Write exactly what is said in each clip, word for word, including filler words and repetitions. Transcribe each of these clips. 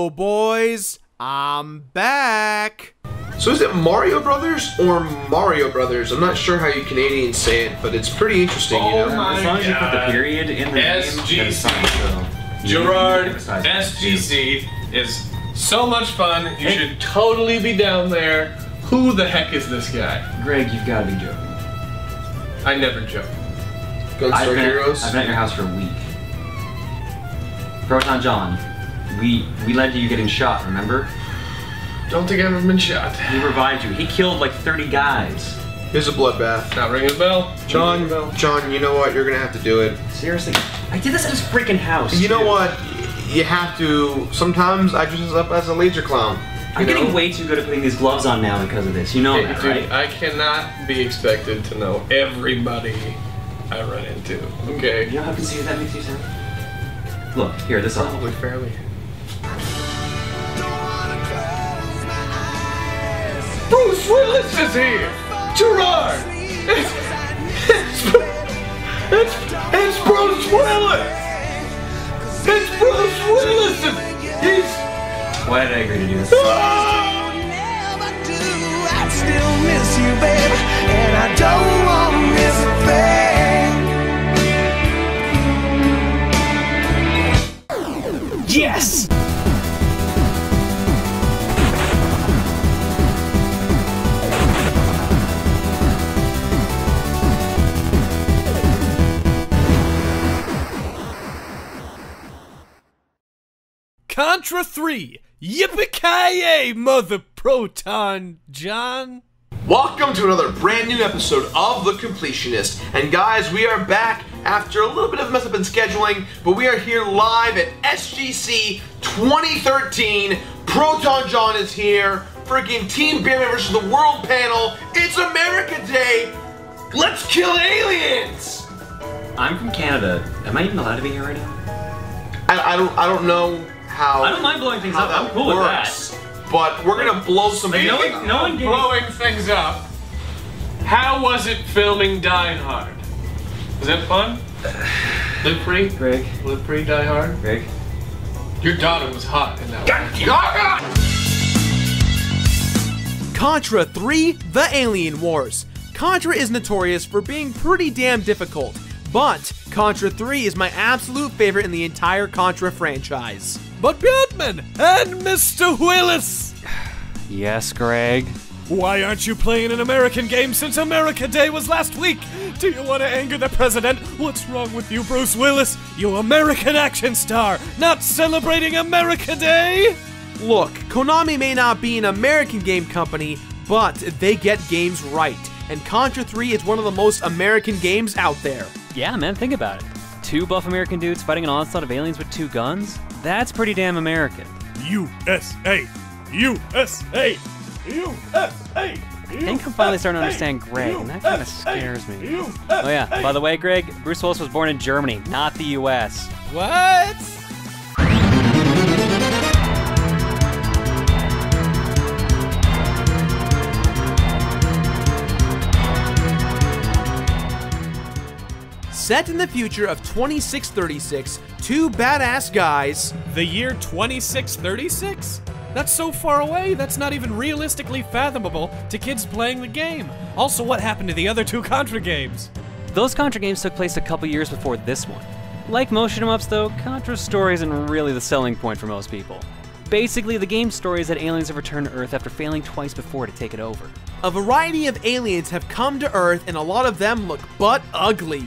Yo, boys, I'm back. So is it Mario Brothers or Mario Brothers? I'm not sure how you Canadians say it, but it's pretty interesting, oh you know? My as long as you put the God. period in the S G C. name, that's fine. So Gerard, S G C is so much fun. You Hey. should totally be down there. Who the heck is this guy? Greg, you've got to be joking. I never joke. Gunstar I've been, Heroes? I've been at your house for a week. Proton John, we we led to you getting shot, remember? Don't think I've ever been shot. He revived you. He killed like thirty guys. Here's a bloodbath. Not ringing a bell. John, Ringing a bell. John, you know what? You're gonna have to do it. Seriously? I did this at his freaking house. You know too. what? You have to. Sometimes I dress up as a laser clown. I'm you know? getting way too good at putting these gloves on now because of this. You know Hey, that, dude, right? I cannot be expected to know everybody I run into. Okay. You know how conceited that makes you sound? Look, here, this all. Probably fairly. Bruce Willis is here! Gerard! It's, it's, it's, it's Bruce Willis! It's Bruce Willis! He's... Why did I agree to do this? Ah! I still miss you, babe, and I don't want to miss a thing. Yes! Contra three! Yippee-ki-yay, Mother Proton John! Welcome to another brand new episode of The Completionist. And guys, we are back after a little bit of mess up in scheduling, but we are here live at S G C twenty thirteen. Proton John is here. Freaking Team Bearman versus the World Panel. It's America Day. Let's kill aliens! I'm from Canada. Am I even allowed to be here right now? I, I don't I don't know how I don't mind blowing things how up. I'm that cool with works, but we're gonna blow some No Speaking one- no one of gave- blowing things up, how was it filming Die Hard? Was that fun? Live free? Greg, Live free, Die Hard? Greg. Your daughter was hot in that one. Contra three, The Alien Wars. Contra is notorious for being pretty damn difficult, but Contra three is my absolute favorite in the entire Contra franchise. But Batman and Mister Willis! Yes, Greg. Why aren't you playing an American game since America Day was last week? Do you want to anger the president? What's wrong with you, Bruce Willis? You American action star, not celebrating America Day? Look, Konami may not be an American game company, but they get games right. And Contra three is one of the most American games out there. Yeah, man, think about it. Two buff American dudes fighting an onslaught of aliens with two guns? That's pretty damn American. U S A! U S A! U S A! I think I'm finally starting to understand Greg, and that kind of scares me. Oh yeah, by the way, Greg, Bruce Willis was born in Germany, not the U S What? Set in the future of twenty-six thirty-six, two badass guys. The year twenty-six thirty-six? That's so far away, that's not even realistically fathomable to kids playing the game. Also, what happened to the other two Contra games? Those Contra games took place a couple years before this one. Like most em ups though, Contra's story isn't really the selling point for most people. Basically, the game's story is that aliens have returned to Earth after failing twice before to take it over. A variety of aliens have come to Earth, and a lot of them look butt ugly.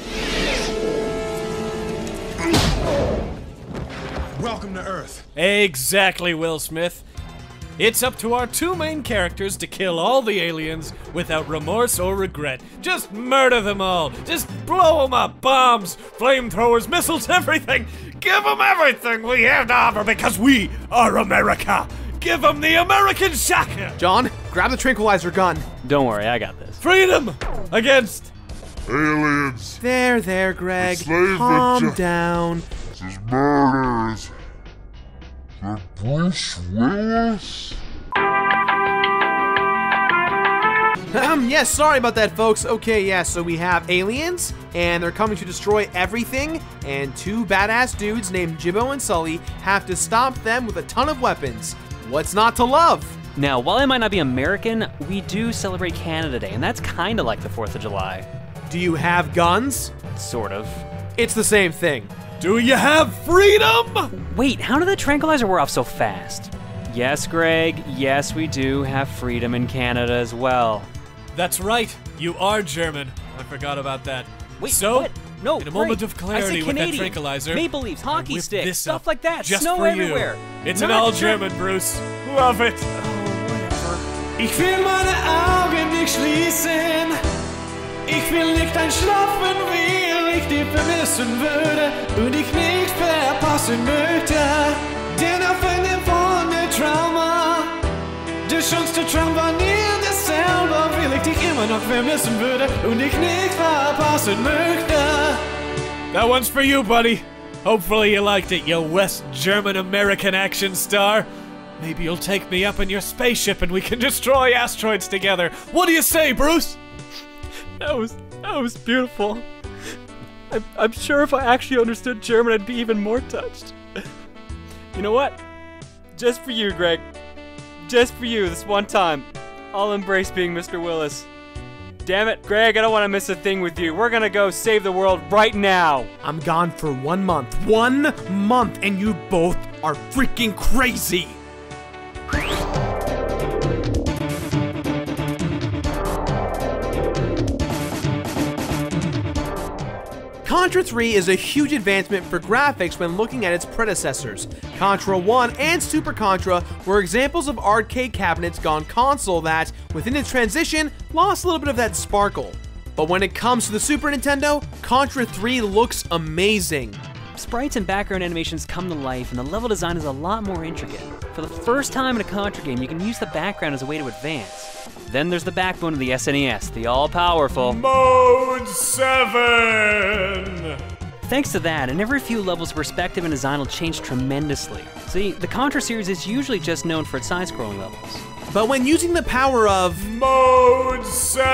Welcome to Earth. Exactly, Will Smith. It's up to our two main characters to kill all the aliens without remorse or regret. Just murder them all. Just blow them up. Bombs, flamethrowers, missiles, everything. Give them everything we have to offer because we are America. Give them the American shaka. John, grab the tranquilizer gun. Don't worry, I got this. Freedom against Aliens. There, there, Greg. Slave Calm victim. down. This is murders. The Bruce Willis? Um, yes, sorry about that, folks. Okay, yeah, so we have aliens, and they're coming to destroy everything, and two badass dudes named Jibbo and Sully have to stop them with a ton of weapons. What's not to love? Now, while I might not be American, we do celebrate Canada Day, and that's kinda like the fourth of July. Do you have guns? Sort of. It's the same thing. Do you have freedom? Wait, how did that tranquilizer wear off so fast? Yes, Greg, yes, we do have freedom in Canada as well. That's right, you are German. I forgot about that. Wait, so, what? No, in a moment Greg, of clarity I said with that Canadian. tranquilizer, Maple leaves, I hockey whipped sticks, this stuff up like that, just snow for everywhere. You. It's Not an all Ger- German, Bruce. Love it. Ich will meine Augen nicht schließen. Ich will nicht einschlafen, weil ich dich vermissen würde und ich nicht verpassen möchte. Denn auch wenn dir von der Trauma, der schönste Traum war nie dasselbe, weil ich dich immer noch vermissen würde und ich nicht verpassen möchte. That one's for you, buddy. Hopefully you liked it, you West German American action star. Maybe you'll take me up in your spaceship and we can destroy asteroids together. What do you say, Bruce? That was, that was beautiful. I'm, I'm sure if I actually understood German, I'd be even more touched. You know what? Just for you, Greg. Just for you, this one time, I'll embrace being Mister Willis. Damn it, Greg, I don't want to miss a thing with you. We're gonna go save the world right now. I'm gone for one month. One month, and you both are freaking crazy. Contra three is a huge advancement for graphics when looking at its predecessors. Contra one and Super Contra were examples of arcade cabinets gone console that, within its transition, lost a little bit of that sparkle. But when it comes to the Super Nintendo, Contra three looks amazing. Sprites and background animations come to life, and the level design is a lot more intricate. For the first time in a Contra game, you can use the background as a way to advance. Then there's the backbone of the S N E S, the all-powerful Mode seven! Thanks to that, in every few levels, perspective and design will change tremendously. See, the Contra series is usually just known for its side-scrolling levels. But when using the power of Mode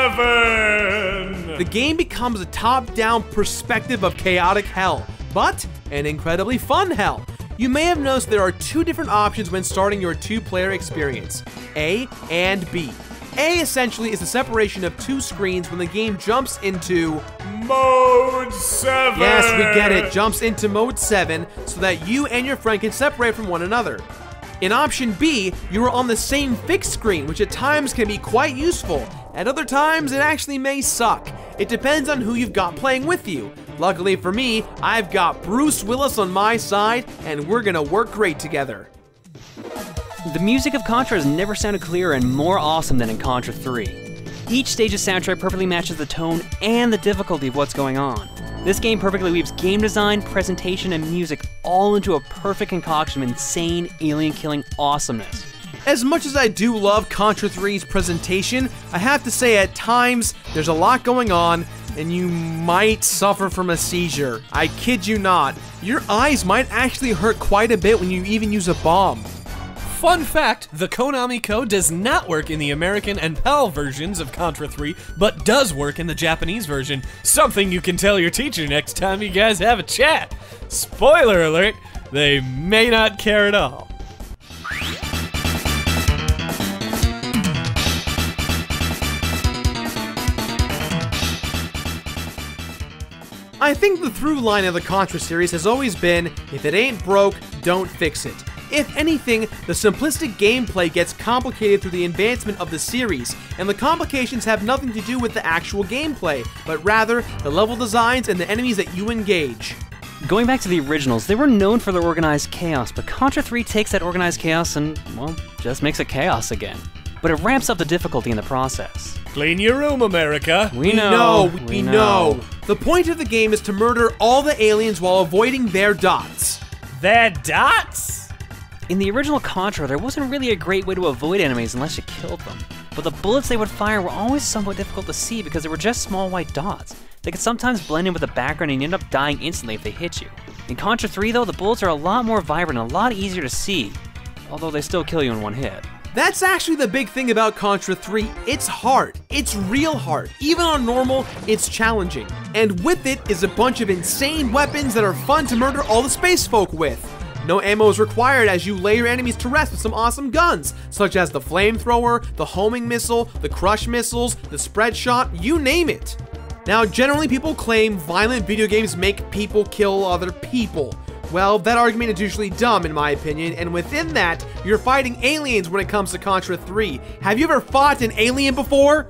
seven! the game becomes a top-down perspective of chaotic hell, but an incredibly fun hell. You may have noticed there are two different options when starting your two-player experience, A and B. A essentially is the separation of two screens when the game jumps into Mode seven! Yes, we get it, jumps into Mode seven so that you and your friend can separate from one another. In option B, you are on the same fixed screen, which at times can be quite useful. At other times, it actually may suck. It depends on who you've got playing with you. Luckily for me, I've got Bruce Willis on my side, and we're gonna work great together. The music of Contra has never sounded clearer and more awesome than in Contra three. Each stage's soundtrack perfectly matches the tone and the difficulty of what's going on. This game perfectly weaves game design, presentation, and music all into a perfect concoction of insane, alien-killing awesomeness. As much as I do love Contra three's presentation, I have to say at times there's a lot going on and you might suffer from a seizure. I kid you not. Your eyes might actually hurt quite a bit when you even use a bomb. Fun fact, the Konami code does not work in the American and PAL versions of Contra three, but does work in the Japanese version. Something you can tell your teacher next time you guys have a chat. Spoiler alert, they may not care at all. I think the through line of the Contra series has always been, if it ain't broke, don't fix it. If anything, the simplistic gameplay gets complicated through the advancement of the series, and the complications have nothing to do with the actual gameplay, but rather the level designs and the enemies that you engage. Going back to the originals, they were known for their organized chaos, but Contra three takes that organized chaos and, well, just makes it chaos again. But it ramps up the difficulty in the process. Clean your room, America. We We know, know, we we know. know. The point of the game is to murder all the aliens while avoiding their dots. Their dots? In the original Contra, there wasn't really a great way to avoid enemies unless you killed them. But the bullets they would fire were always somewhat difficult to see because they were just small white dots. They could sometimes blend in with the background and you end up dying instantly if they hit you. In Contra three though, the bullets are a lot more vibrant and a lot easier to see, although they still kill you in one hit. That's actually the big thing about Contra three. It's hard. It's real hard. Even on normal, it's challenging. And with it is a bunch of insane weapons that are fun to murder all the space folk with. No ammo is required as you lay your enemies to rest with some awesome guns, such as the flamethrower, the homing missile, the crush missiles, the spread shot, you name it. Now, generally people claim violent video games make people kill other people. Well, that argument is usually dumb in my opinion, and within that, you're fighting aliens when it comes to Contra three. Have you ever fought an alien before?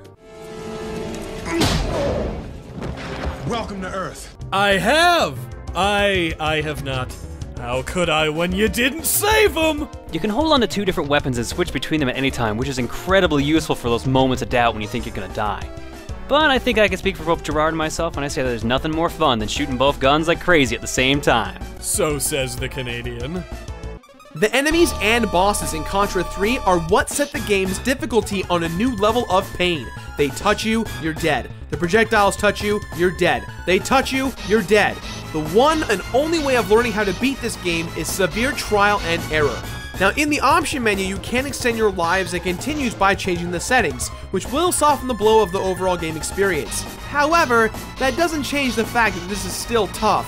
Welcome to Earth. I have! I... I have not. How could I when you didn't save him? You can hold on to two different weapons and switch between them at any time, which is incredibly useful for those moments of doubt when you think you're gonna die. But I think I can speak for both Gerard and myself when I say that there's nothing more fun than shooting both guns like crazy at the same time. So says the Canadian. The enemies and bosses in Contra three are what set the game's difficulty on a new level of pain. They touch you, you're dead. The projectiles touch you, you're dead. They touch you, you're dead. The one and only way of learning how to beat this game is severe trial and error. Now, in the option menu, you can extend your lives and continues by changing the settings, which will soften the blow of the overall game experience. However, that doesn't change the fact that this is still tough.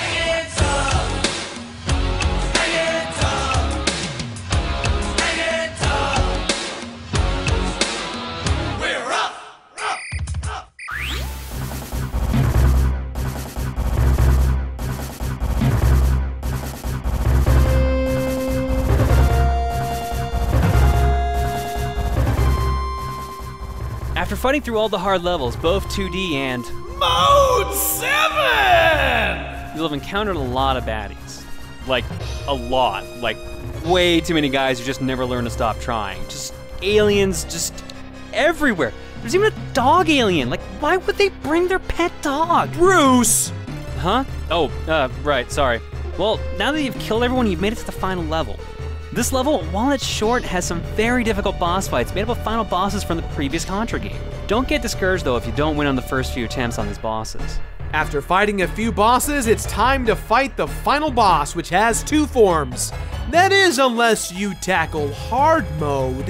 After fighting through all the hard levels, both two D and Mode seven! You'll have encountered a lot of baddies. Like, a lot. Like, way too many guys who just never learn to stop trying. Just aliens just everywhere. There's even a dog alien. Like, why would they bring their pet dog? Bruce! Huh? Oh, uh, right, sorry. Well, now that you've killed everyone, you've made it to the final level. This level, while it's short, has some very difficult boss fights made up of final bosses from the previous Contra game. Don't get discouraged though if you don't win on the first few attempts on these bosses. After fighting a few bosses, it's time to fight the final boss, which has two forms. That is, unless you tackle hard mode.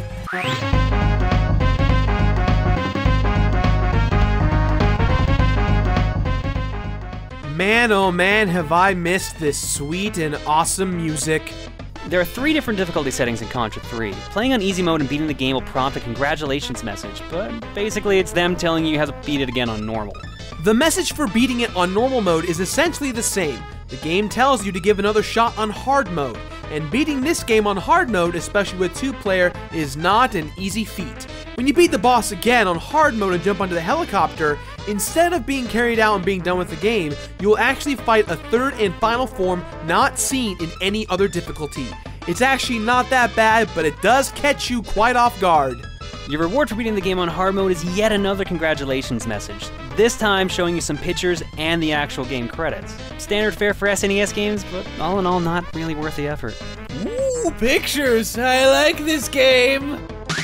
Man, oh man, have I missed this sweet and awesome music. There are three different difficulty settings in Contra three. Playing on easy mode and beating the game will prompt a congratulations message, but basically it's them telling you how to beat it again on normal. The message for beating it on normal mode is essentially the same. The game tells you to give another shot on hard mode, and beating this game on hard mode, especially with two player, is not an easy feat. When you beat the boss again on hard mode and jump onto the helicopter, instead of being carried out and being done with the game, you will actually fight a third and final form not seen in any other difficulty. It's actually not that bad, but it does catch you quite off guard. Your reward for beating the game on hard mode is yet another congratulations message, this time showing you some pictures and the actual game credits. Standard fare for S N E S games, but all in all not really worth the effort. Ooh, pictures! I like this game!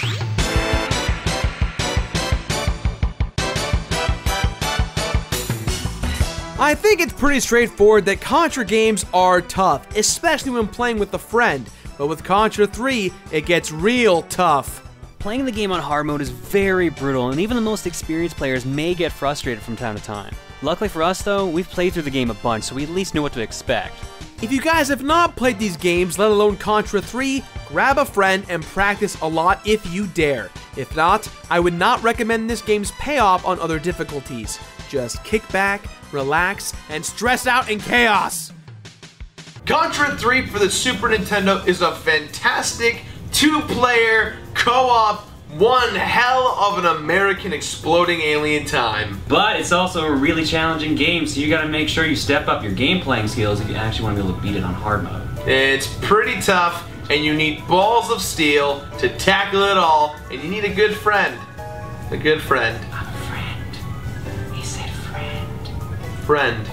I think it's pretty straightforward that Contra games are tough, especially when playing with a friend, but with Contra three, it gets real tough. Playing the game on hard mode is very brutal, and even the most experienced players may get frustrated from time to time. Luckily for us though, we've played through the game a bunch, so we at least know what to expect. If you guys have not played these games, let alone Contra three, grab a friend and practice a lot if you dare. If not, I would not recommend this game's payoff on other difficulties. Just kick back, relax, and stress out in chaos. Contra three for the Super Nintendo is a fantastic two-player co-op, one hell of an American exploding alien time. But it's also a really challenging game, so you gotta make sure you step up your game playing skills if you actually want to be able to beat it on hard mode. It's pretty tough, and you need balls of steel to tackle it all, and you need a good friend. A good friend. I'm a friend. He said friend. Friend.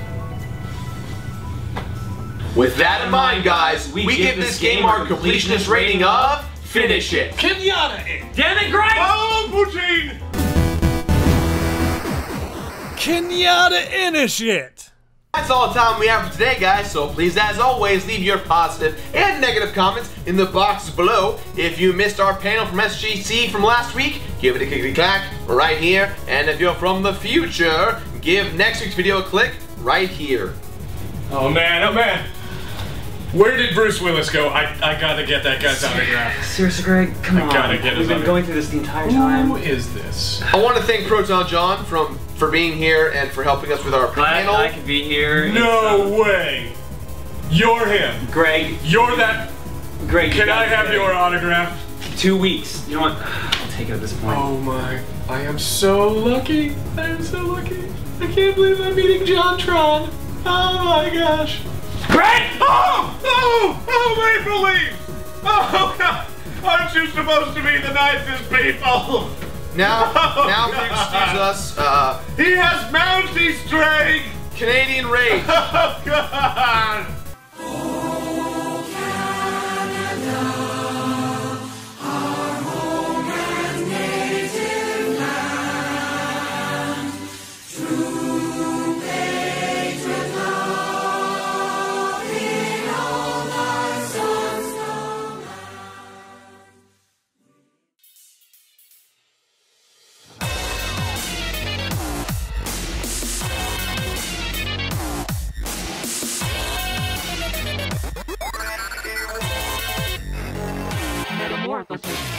With that in mind, guys, we, we give this game our completionist rating of Finish It. Kenyatta it. Damn it, Greg! Oh, poutine! Kenyatta Inish it! That's all the time we have for today, guys, so please, as always, leave your positive and negative comments in the box below. If you missed our panel from S G C from last week, give it a clickety-clack right here. And if you're from the future, give next week's video a click right here. Oh man, oh man. Where did Bruce Willis go? I, I gotta get that guy's autograph. Seriously, Greg, come I on. gotta get his We've been autograph. going through this the entire time. Who is this? I want to thank Proton John from for being here and for helping us with our Glad panel. I could be here. No It's, way. You're him. uh, Greg, You're that. Greg, you Can I got it, have Greg. your autograph? Two weeks. You know what? I'll take it at this point. Oh my. I am so lucky. I am so lucky. I can't believe I'm meeting John Tron. Oh my gosh. Greg! Oh! Oh! Oh, Maple Leaf! Oh, God! Aren't you supposed to be the nicest people? Now, Oh, now to God. excuse us, uh, He has Mountie Strength! Canadian Rage. Oh, God! Metamorphosis.